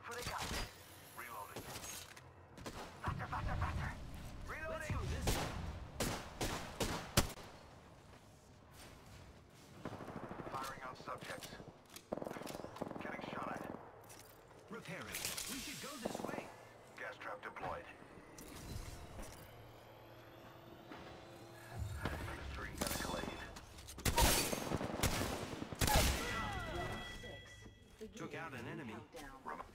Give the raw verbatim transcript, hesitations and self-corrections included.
for the gun. Reloading. Faster, faster, faster. Reloading. Let's do this. Firing on subjects. Getting shot at. Repairing. We should go this way. Gas trap deployed. Three escalade. Six. Beginning Took out an enemy. countdown. Rem